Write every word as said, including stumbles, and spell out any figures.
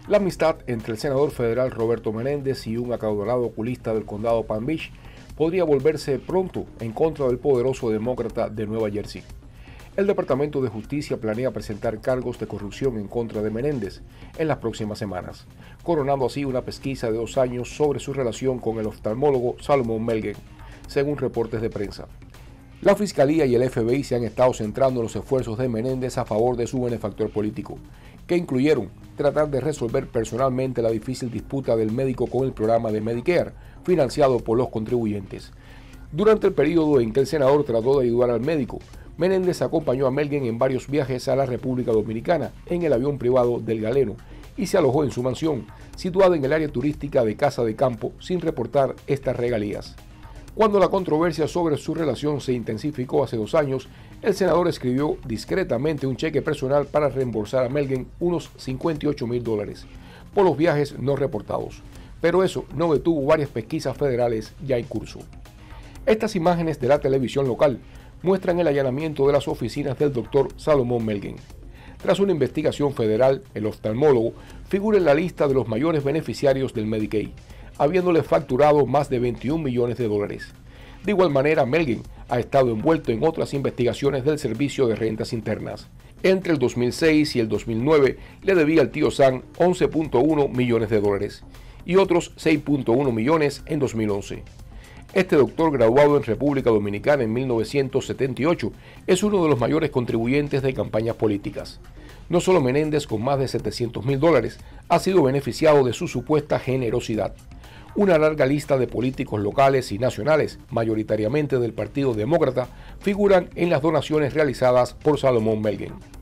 La amistad entre el senador federal Roberto Menéndez y un acaudalado oculista del condado Palm Beach podría volverse pronto en contra del poderoso demócrata de Nueva Jersey. El Departamento de Justicia planea presentar cargos de corrupción en contra de Menéndez en las próximas semanas, coronando así una pesquisa de dos años sobre su relación con el oftalmólogo Salomon Melgen, según reportes de prensa. La Fiscalía y el F B I se han estado centrando en los esfuerzos de Menéndez a favor de su benefactor político, que incluyeron tratar de resolver personalmente la difícil disputa del médico con el programa de Medicare, financiado por los contribuyentes. Durante el periodo en que el senador trató de ayudar al médico, Menéndez acompañó a Melgen en varios viajes a la República Dominicana en el avión privado del Galeno y se alojó en su mansión, situada en el área turística de Casa de Campo, sin reportar estas regalías. Cuando la controversia sobre su relación se intensificó hace dos años, el senador escribió discretamente un cheque personal para reembolsar a Melgen unos cincuenta y ocho mil dólares por los viajes no reportados, pero eso no detuvo varias pesquisas federales ya en curso. Estas imágenes de la televisión local muestran el allanamiento de las oficinas del doctor Salomon Melgen. Tras una investigación federal, el oftalmólogo figura en la lista de los mayores beneficiarios del Medicaid, habiéndole facturado más de veintiún millones de dólares. De igual manera, Melgen ha estado envuelto en otras investigaciones del Servicio de Rentas Internas. Entre el dos mil seis y el dos mil nueve le debía al tío Sam once punto uno millones de dólares y otros seis punto uno millones en dos mil once. Este doctor, graduado en República Dominicana en mil novecientos setenta y ocho, es uno de los mayores contribuyentes de campañas políticas. No solo Menéndez, con más de setecientos mil dólares, ha sido beneficiado de su supuesta generosidad. Una larga lista de políticos locales y nacionales, mayoritariamente del Partido Demócrata, figuran en las donaciones realizadas por Salomon Melgen.